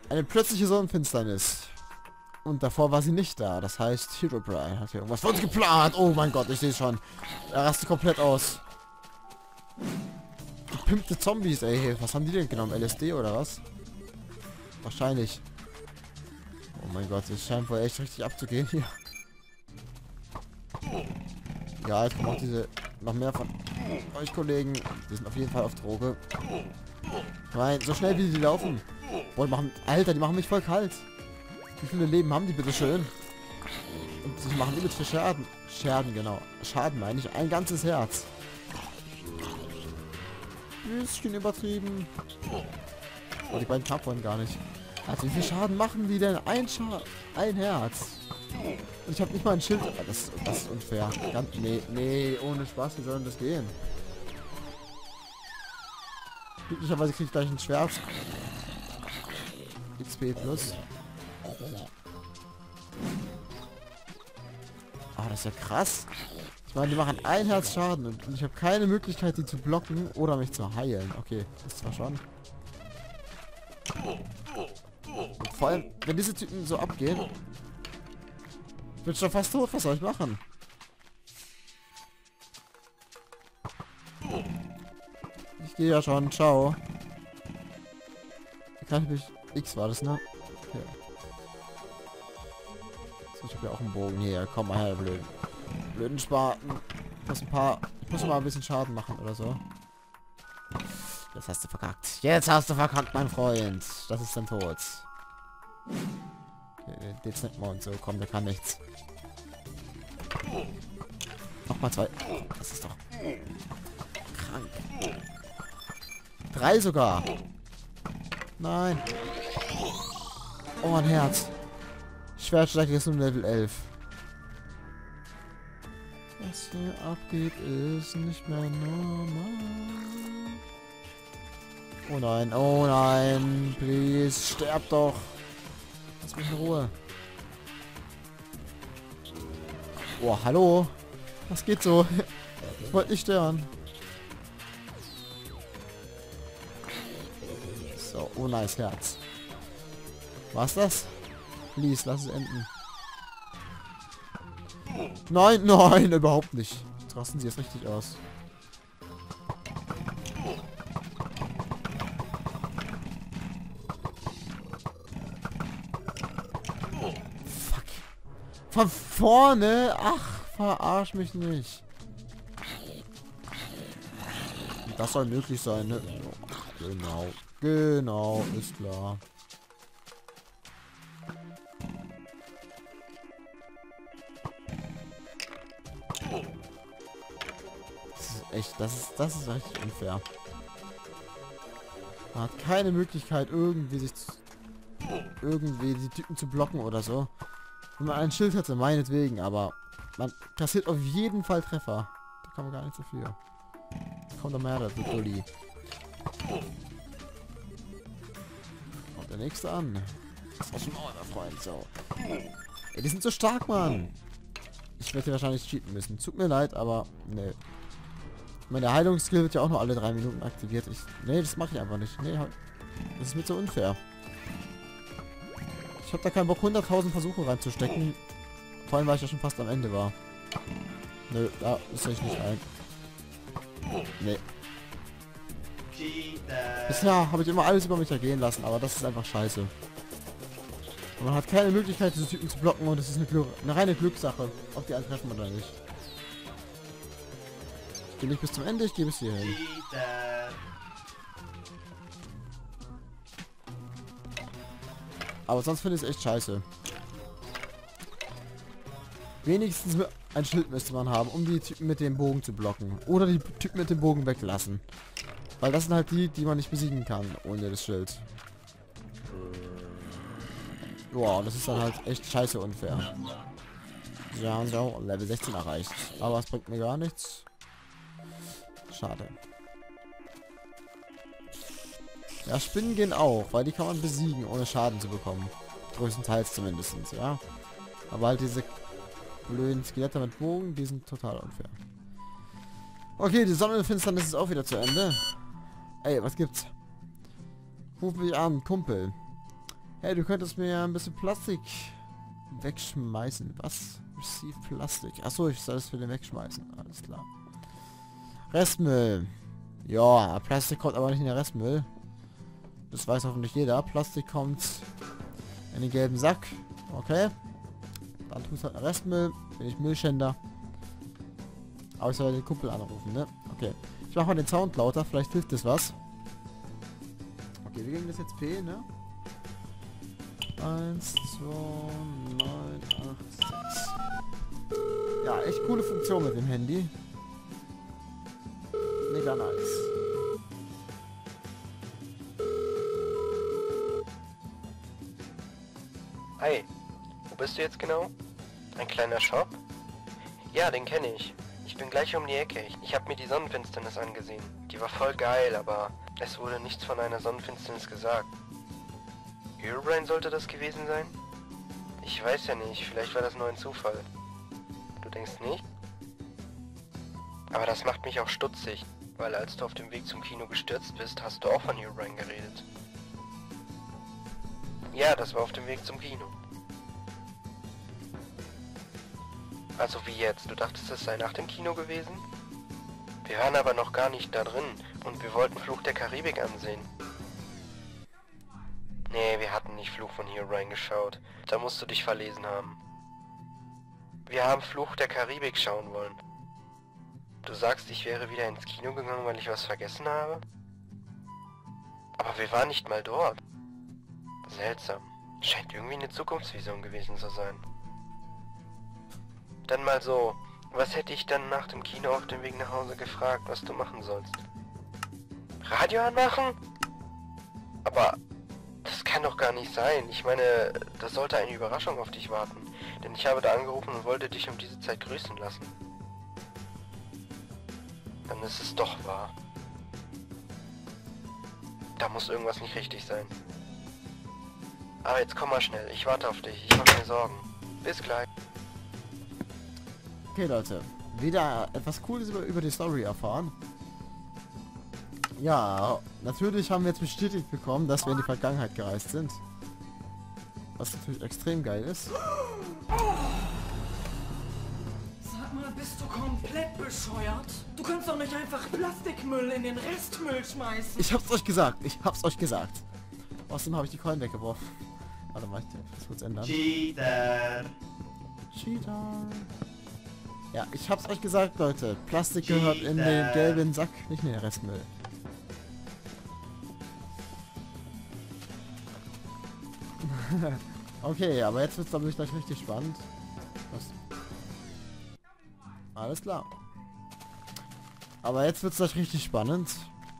Eine plötzliche Sonnenfinsternis. Und davor war sie nicht da. Das heißt, Herobrine hat hier irgendwas für uns geplant. Oh mein Gott, ich sehe schon. Er rastet komplett aus. Gepimpte Zombies, ey. Was haben die denn genommen? LSD oder was? Wahrscheinlich. Oh mein Gott, es scheint wohl echt richtig abzugehen hier. Ja, jetzt kommen auch diese... Noch mehr von euch Kollegen. Die sind auf jeden Fall auf Droge. Nein, so schnell wie die laufen. Boah, die machen... Alter, die machen mich voll kalt. Wie viele Leben haben die bitte schön? Und sie machen übelst viel Schaden. Schaden, genau. Schaden meine ich. Ein ganzes Herz. Bisschen übertrieben. Oh, die beiden Kampf wollen gar nicht. Also wie viel Schaden machen die denn? Ein Herz. Und ich habe nicht mal ein Schild. Das ist unfair. Nee, ohne Spaß. Wie soll denn das gehen? Glücklicherweise kriege ich gleich ein Schwert. XP plus. Ah, das ist ja krass. Ich meine, die machen ein Herz Schaden und ich habe keine Möglichkeit, die zu blocken oder mich zu heilen. Okay, das ist zwar schon. Und vor allem, wenn diese Typen so abgehen, bin ich schon fast tot. Was soll ich machen? Ich gehe ja schon. Ciao. Kann ich mich... X war das, ne? Okay. So, ich habe ja auch einen Bogen hier. Komm mal her, blöden Spaten. Ich muss mal ein bisschen Schaden machen oder so. Das hast du verkackt. Jetzt hast du verkackt, mein Freund. Das ist dein Tod. Okay, den snackt mal und so. Komm, der kann nichts. Nochmal 2. Das ist doch krank. 3 sogar. Nein. Oh, ein Herz. Schwertstärke ist nur Level 11. Was hier abgeht, ist nicht mehr normal. Oh nein, please, sterb doch. Lass mich in Ruhe. Oh, hallo. Was geht so? Ich wollte nicht stören. So, oh nice, Herz. War's das? Please, lass es enden. Nein, überhaupt nicht. Jetzt rasten sie jetzt richtig aus. Fuck. Von vorne? Ach, verarsch mich nicht. Das soll möglich sein, ne? Genau, ist klar. Das ist echt unfair. Man hat keine Möglichkeit, irgendwie die Typen zu blocken oder so. Wenn man ein Schild hätte, meinetwegen, aber man kassiert auf jeden Fall Treffer. Da kann man gar nicht so viel. Jetzt kommt der Mörder, der Dulli. Kommt der nächste an. Das ist schon euer Freund, so. Ey, die sind so stark, Mann. Ich werde hier wahrscheinlich cheaten müssen. Tut mir leid, aber ne. Meine Heilungsskill wird ja auch nur alle 3 Minuten aktiviert. Nee, das mache ich einfach nicht. Nee, das ist mir zu unfair. Ich habe da keinen Bock, 100.000 Versuche reinzustecken. Vor allem, weil ich ja schon fast am Ende war. Nö, da ist ich nicht ein. Nee. Bisher habe ich immer alles über mich ergehen lassen, aber das ist einfach scheiße. Und man hat keine Möglichkeit, diese Typen zu blocken und es ist eine reine Glückssache, ob die einen treffen oder nicht. Ich gehe nicht bis zum Ende, ich gehe bis hierhin. Aber sonst finde ich es echt scheiße. Wenigstens ein Schild müsste man haben, um die Typen mit dem Bogen zu blocken. Oder die Typen mit dem Bogen weglassen. Weil das sind halt die man nicht besiegen kann, ohne das Schild. Boah, das ist dann halt echt scheiße unfair. Ja, Level 16 erreicht. Aber es bringt mir gar nichts. Schade. Ja, Spinnen gehen auch, weil die kann man besiegen, ohne Schaden zu bekommen. Größtenteils zumindest, ja. Aber halt diese blöden Skelette mit Bogen, die sind total unfair. Okay, die Sonnenfinsternis ist auch wieder zu Ende. Ey, was gibt's? Ruf mich an, Kumpel. Hey, du könntest mir ja ein bisschen Plastik wegschmeißen. Was? Receive Plastik. Achso, ich soll es für den wegschmeißen. Alles klar. Restmüll. Ja, Plastik kommt aber nicht in den Restmüll. Das weiß hoffentlich jeder. Plastik kommt in den gelben Sack. Okay. Dann tust halt Restmüll. Bin ich Müllschänder. Aber ich soll den Kumpel anrufen, ne? Okay. Ich mach mal den Sound lauter. Vielleicht hilft das was. Okay, wie ging das jetzt? P, ne? 1, 2, 9, 8, 6. Ja, echt coole Funktion mit dem Handy. Mega nice. Hi, wo bist du jetzt genau? Ein kleiner Shop? Ja, den kenne ich. Ich bin gleich um die Ecke. Ich habe mir die Sonnenfinsternis angesehen. Die war voll geil, aber es wurde nichts von einer Sonnenfinsternis gesagt. Herobrine sollte das gewesen sein? Ich weiß ja nicht, vielleicht war das nur ein Zufall. Du denkst nicht? Aber das macht mich auch stutzig, weil als du auf dem Weg zum Kino gestürzt bist, hast du auch von Herobrine geredet. Ja, das war auf dem Weg zum Kino. Also wie jetzt? Du dachtest, es sei nach dem Kino gewesen? Wir waren aber noch gar nicht da drin und wir wollten Fluch der Karibik ansehen. Nee, wir hatten nicht Fluch von Herobrine geschaut. Da musst du dich verlesen haben. Wir haben Fluch der Karibik schauen wollen. Du sagst, ich wäre wieder ins Kino gegangen, weil ich was vergessen habe? Aber wir waren nicht mal dort. Seltsam. Scheint irgendwie eine Zukunftsvision gewesen zu sein. Dann mal so, was hätte ich dann nach dem Kino auf dem Weg nach Hause gefragt, was du machen sollst? Radio anmachen? Aber das kann doch gar nicht sein. Ich meine, da sollte eine Überraschung auf dich warten. Denn ich habe da angerufen und wollte dich um diese Zeit grüßen lassen. Dann ist es doch wahr. Da muss irgendwas nicht richtig sein. Aber jetzt komm mal schnell, ich warte auf dich, ich mache mir Sorgen. Bis gleich. Okay, Leute. Wieder etwas Cooles über die Story erfahren. Ja, natürlich haben wir jetzt bestätigt bekommen, dass wir in die Vergangenheit gereist sind. Was natürlich extrem geil ist. Sag mal, bist du komplett bescheuert? Du kannst doch nicht einfach Plastikmüll in den Restmüll schmeißen. Ich hab's euch gesagt. Ich hab's euch gesagt. Außerdem habe ich die Coin weggeworfen. Warte mal, das wird's ändern. Cheater. Cheater. Ja, ich hab's euch gesagt, Leute. Plastik gehört in den gelben Sack, nicht in den Restmüll. Okay, aber jetzt wird's glaube ich gleich richtig spannend. Was? Alles klar. Aber jetzt wird's gleich richtig spannend.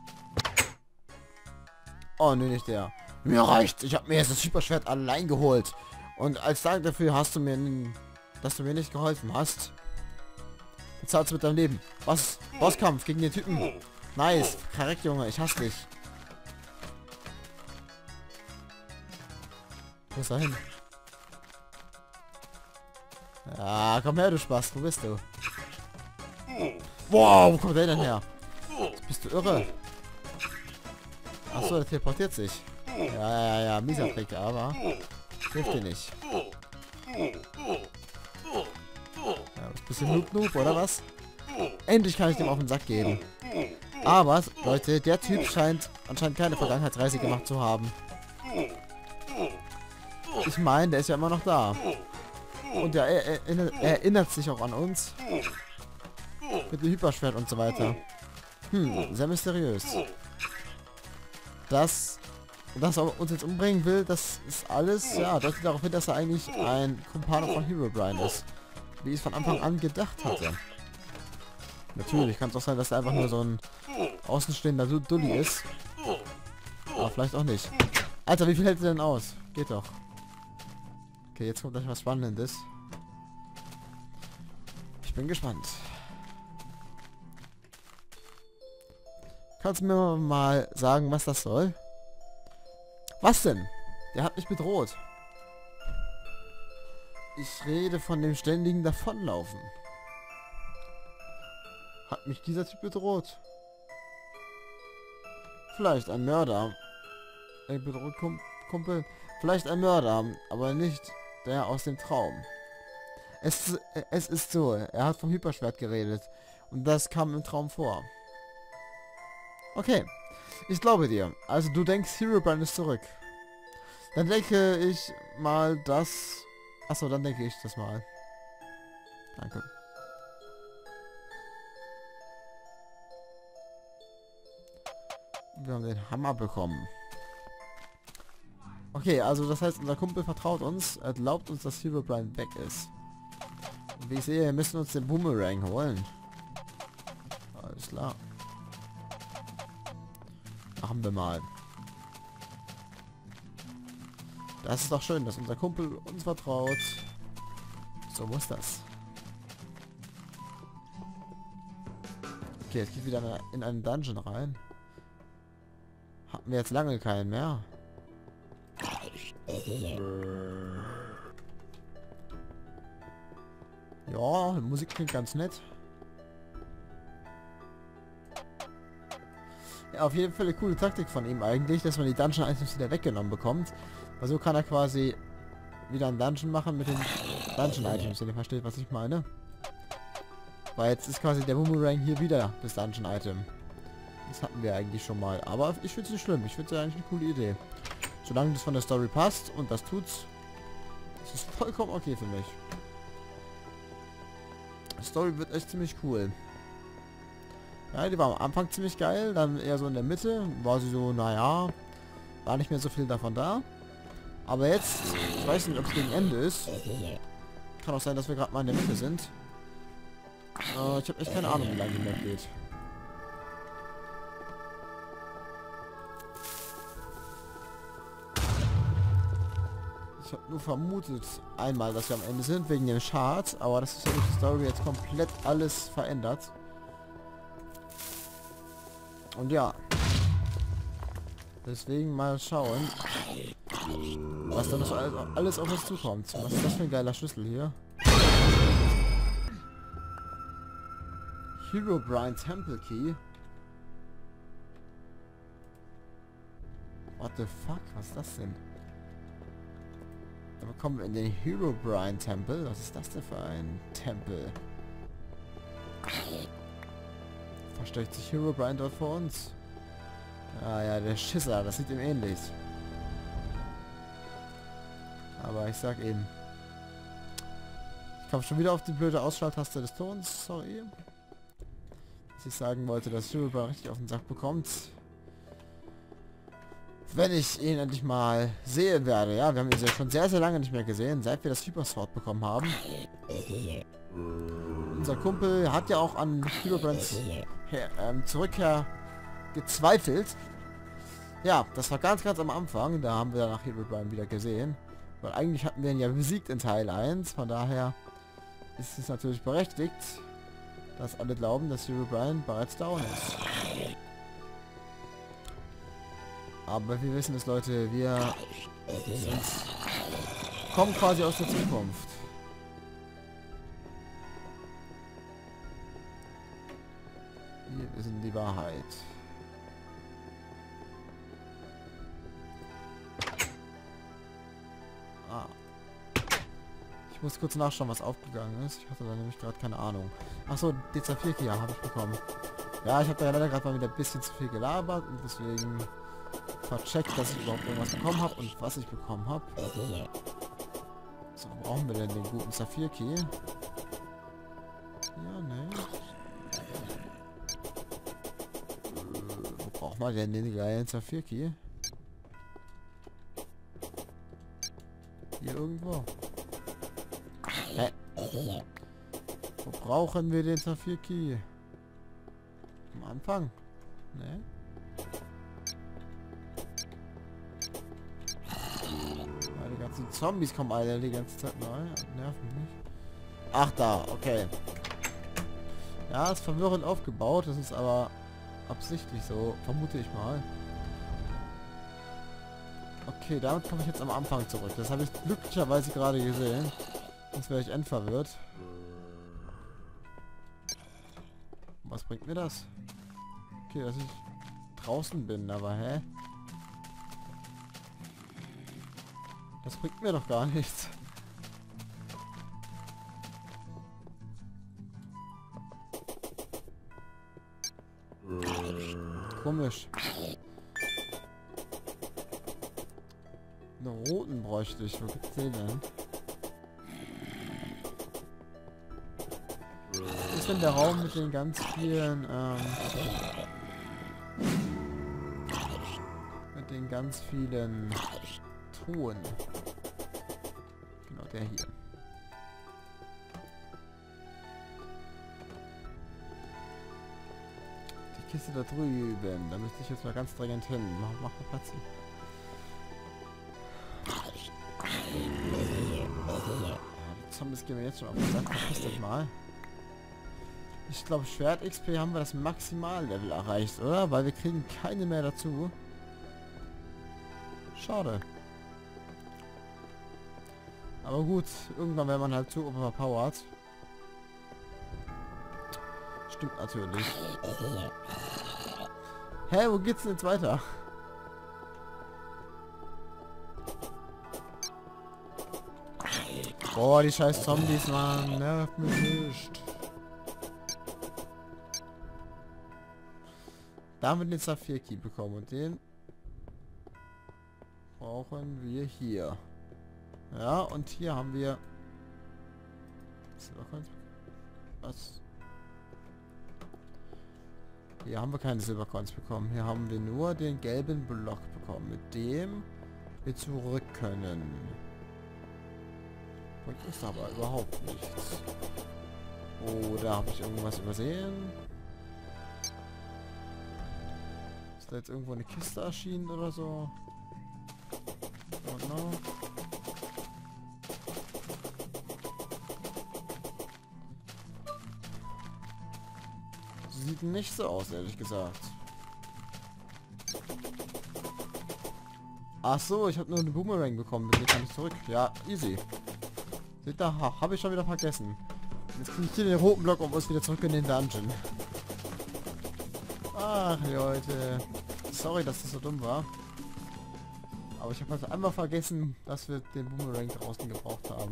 Oh, nee, nicht der. Mir reicht's. Ich habe mir jetzt das Superschwert allein geholt. Und als Dank dafür hast du mir, dass du mir nicht geholfen hast, bezahlst du mit deinem Leben. Was? Bosskampf gegen den Typen. Nice. Korrekt, Junge. Ich hasse dich. Wo ist er hin? Ja, komm her, du Spaß. Wo bist du? Wow, wo kommt der denn her? Bist du irre? Achso, der teleportiert sich. Ja, mieser Trick, aber hilft dir nicht. Ja, ein bisschen Noob, oder was? Endlich kann ich dem auf den Sack geben. Aber, Leute, der Typ scheint anscheinend keine Vergangenheitsreise gemacht zu haben. Ich meine, der ist ja immer noch da. Und er erinnert sich auch an uns. Mit dem Hyperschwert und so weiter. Sehr mysteriös. Dass er uns jetzt umbringen will, das ist alles, ja, deutet darauf hin, dass er eigentlich ein Kumpane von Herobrine ist. Wie ich es von Anfang an gedacht hatte. Natürlich kann es auch sein, dass er einfach nur so ein außenstehender Dulli ist. Aber vielleicht auch nicht. Alter, wie viel hält er denn aus? Geht doch. Okay, jetzt kommt gleich was Spannendes. Ich bin gespannt. Kannst du mir mal sagen, was das soll? Was denn? Der hat mich bedroht. Ich rede von dem ständigen Davonlaufen. Hat mich dieser Typ bedroht? Vielleicht ein Mörder. Er bedroht Kumpel. Vielleicht ein Mörder, aber nicht der aus dem Traum. Es ist so, er hat vom Hyperschwert geredet. Und das kam im Traum vor. Okay, ich glaube dir. Also du denkst, Herobrine ist zurück. Dann denke ich mal, dass... Achso, dann denke ich das mal. Danke. Wir haben den Hammer bekommen. Okay, also das heißt, unser Kumpel vertraut uns, er glaubt uns, dass Herobrine weg ist. Und wie ich sehe, wir müssen uns den Boomerang holen. Alles klar. Machen wir mal. Das ist doch schön, dass unser Kumpel uns vertraut. So muss das. Okay, jetzt geht wieder in einen Dungeon rein. Hatten wir jetzt lange keinen mehr. Ja, die Musik klingt ganz nett. Ja, auf jeden Fall eine coole Taktik von ihm eigentlich, dass man die Dungeon-Items wieder weggenommen bekommt. Weil so kann er quasi wieder einen Dungeon machen mit den Dungeon-Items, wenn ihr versteht, was ich meine. Weil jetzt ist quasi der Boomerang hier wieder das Dungeon-Item. Das hatten wir eigentlich schon mal. Aber ich finde es nicht schlimm. Ich finde es eigentlich eine coole Idee. Solange das von der Story passt und das tut's, ist es vollkommen okay für mich. Die Story wird echt ziemlich cool. Ja, die war am Anfang ziemlich geil, dann eher so in der Mitte, war sie so, naja, war nicht mehr so viel davon da. Aber jetzt, ich weiß nicht, ob es gegen Ende ist. Kann auch sein, dass wir gerade mal in der Mitte sind. Ich habe echt keine Ahnung, wie lange die Map geht. Ich habe nur vermutet einmal, dass wir am Ende sind, wegen dem Chart, aber das ist ja durch die Story jetzt komplett alles verändert. Und ja. Deswegen mal schauen, was dann so alles auf uns zukommt. Was ist das für ein geiler Schlüssel hier? Herobrine Temple Key. What the fuck? Was ist das denn? Da bekommen wir in den Herobrine Tempel. Was ist das denn für ein Tempel? Versteckt sich Herobrine dort vor uns? Ah ja, der Schisser, das sieht ihm ähnlich. Aber ich sag eben. Ich komme schon wieder auf die blöde Ausschalttaste des Tons, sorry. Dass ich sagen wollte, dass Herobrine richtig auf den Sack bekommt. Wenn ich ihn endlich mal sehen werde. Ja, wir haben ihn ja schon sehr, sehr lange nicht mehr gesehen, seit wir das Hyper Sword bekommen haben. Unser Kumpel hat ja auch an Herobrines Zurückkehr gezweifelt. Ja, das war ganz, ganz am Anfang. Da haben wir nach Herobrine wieder gesehen. Weil eigentlich hatten wir ihn ja besiegt in Teil 1. Von daher ist es natürlich berechtigt, dass alle glauben, dass Herobrine bereits down ist. Aber wir wissen es, Leute, wir kommen quasi aus der Zukunft. Wir wissen die Wahrheit. Ah. Ich muss kurz nachschauen, was aufgegangen ist. Ich hatte da nämlich gerade keine Ahnung. Achso, DZ4 habe ich bekommen. Ja, ich habe da ja leider gerade mal wieder ein bisschen zu viel gelabert und deswegen vercheckt, dass ich überhaupt irgendwas bekommen habe und was ich bekommen habe. So, brauchen wir denn den guten Saphir-Key? Ja, ne. Wo braucht man denn den geilen Saphir-Key? Hier irgendwo. Hä? Wo brauchen wir den Saphir-Key? Am Anfang? Ne? Die ganzen Zombies kommen alle die ganze Zeit neu. Nerven mich. Ach da, okay. Ja, ist verwirrend aufgebaut. Das ist aber absichtlich so, vermute ich mal. Okay, damit komme ich jetzt am Anfang zurück. Das habe ich glücklicherweise gerade gesehen. Sonst wäre ich endverwirrt. Was bringt mir das? Okay, dass ich draußen bin, aber hä? Das bringt mir doch gar nichts. Komisch. Einen roten bräuchte ich. Wo gibt's den denn? Was ist denn der Raum mit den ganz vielen, mit den ganz vielen Truhen? Genau, der hier. Die Kiste da drüben. Da müsste ich jetzt mal ganz dringend hin. Mach mal Platz hier. Die Zombies gehen mir jetzt schon auf den Sack. Verpisst euch mal. Ich glaube, Schwert XP haben wir das Maximallevel erreicht, oder? Weil wir kriegen keine mehr dazu. Schade. Aber gut, irgendwann wäre man halt zu overpowered. Stimmt natürlich. Hä, wo geht's denn jetzt weiter? Boah, die scheiß Zombies, Mann. Nervt mich nicht. Da haben wir den Saphir-Key bekommen und den brauchen wir hier. Ja, und hier haben wir... Was? Hier haben wir keine Silbercoins bekommen. Hier haben wir nur den gelben Block bekommen, mit dem wir zurück können. Bringt uns aber überhaupt nichts. Oder habe ich irgendwas übersehen? Ist da jetzt irgendwo eine Kiste erschienen oder so? Oh no. Sieht nicht so aus, ehrlich gesagt. Ach so, ich habe nur eine Boomerang bekommen, den kann ich zurück. Ja, easy. Seht da, habe ich schon wieder vergessen. Jetzt kriege ich hier den roten Block und muss wieder zurück in den Dungeon. Ach, Leute. Sorry, dass das so dumm war. Aber ich habe halt einmal vergessen, dass wir den Boomerang draußen gebraucht haben.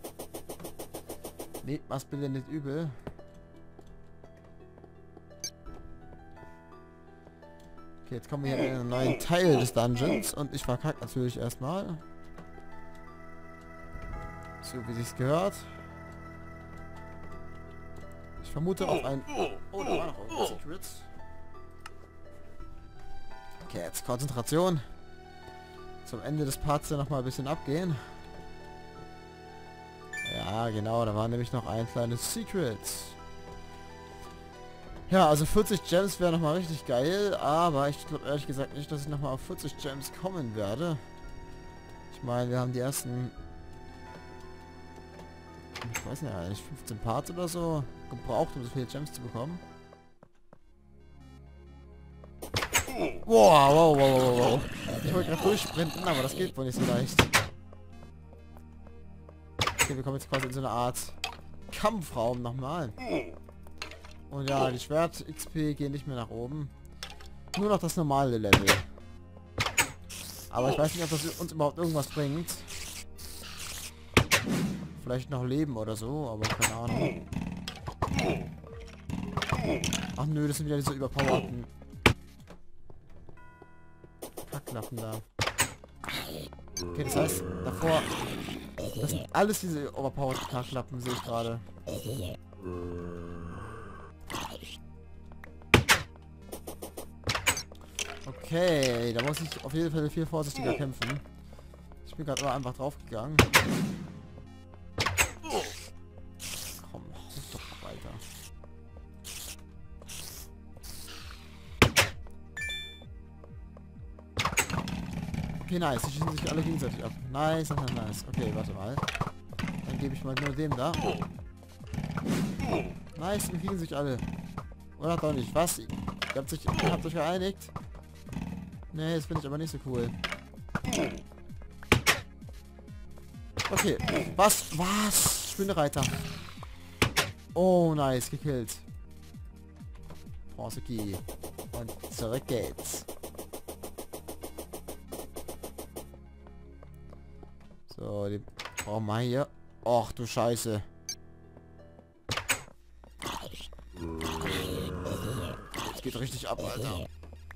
Nehmt was bitte nicht übel. Okay, jetzt kommen wir hier in einen neuen Teil des Dungeons und ich verkacke natürlich erstmal. So wie sich's gehört. Ich vermute auf ein... Oh, da war noch irgendwas Secrets. Okay, jetzt Konzentration. Zum Ende des Parts ja noch mal ein bisschen abgehen. Ja, genau, da war nämlich noch ein kleines Secret. Ja, also 40 Gems wäre noch mal richtig geil, aber ich glaube ehrlich gesagt nicht, dass ich noch mal auf 40 Gems kommen werde. Ich meine, wir haben die ersten... Ich weiß nicht, eigentlich 15 Parts oder so gebraucht, um so viele Gems zu bekommen. Wow, wow, wow, wow, wow. Ich wollte gerade durchsprinten, aber das geht wohl nicht so leicht. Okay, wir kommen jetzt quasi in so eine Art Kampfraum nochmal. Und ja, die Schwert-XP gehen nicht mehr nach oben. Nur noch das normale Level. Aber ich weiß nicht, ob das uns überhaupt irgendwas bringt. Vielleicht noch Leben oder so, aber keine Ahnung. Ach nö, das sind wieder diese überpowerten Knappen da. Okay, das heißt, davor... Das sind alles diese overpowered Knacklappen, sehe ich gerade. Okay, da muss ich auf jeden Fall viel vorsichtiger kämpfen. Ich bin gerade aber einfach draufgegangen. Komm, ruf doch weiter. Okay, nice. Die schießen sich alle gegenseitig ab. Nice, nice, nice. Okay, warte mal. Dann gebe ich mal nur dem da. Nice, die kriegen sich alle. Oder doch nicht? Was? Ihr habt euch geeinigt? Nee, das finde ich aber nicht so cool. Okay. Was? Was? Spinnenreiter. Oh, nice. Gekillt. Bronze Key. Und zurück geht's. So, die brauchen wir hier. Och, du Scheiße. Das geht richtig ab, Alter.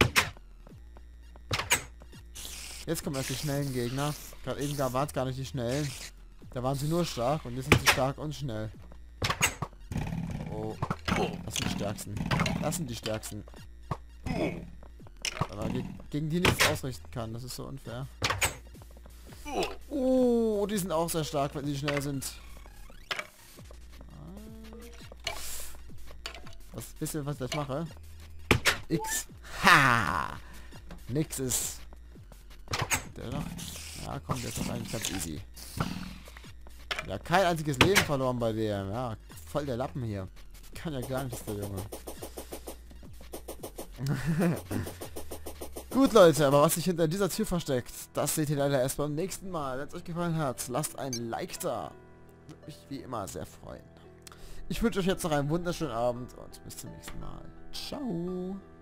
Jetzt kommen erst die schnellen Gegner. Gerade eben waren es gar nicht die schnellen. Da waren sie nur stark und jetzt sind sie stark und schnell. Oh. Das sind die stärksten. Das sind die stärksten. Aber gegen die nichts ausrichten kann. Das ist so unfair. Oh, die sind auch sehr stark, wenn sie schnell sind. Was bisschen, was ich jetzt mache? X. Ha! Nix ist. Der noch? Ja, komm, der ist doch eigentlich ganz easy. Ja, kein einziges Leben verloren bei dem. Ja, voll der Lappen hier. Kann ja gar nichts, der Junge. Gut, Leute, aber was sich hinter dieser Tür versteckt, das seht ihr leider erst beim nächsten Mal. Wenn es euch gefallen hat, lasst ein Like da. Würde mich wie immer sehr freuen. Ich wünsche euch jetzt noch einen wunderschönen Abend und bis zum nächsten Mal. Ciao.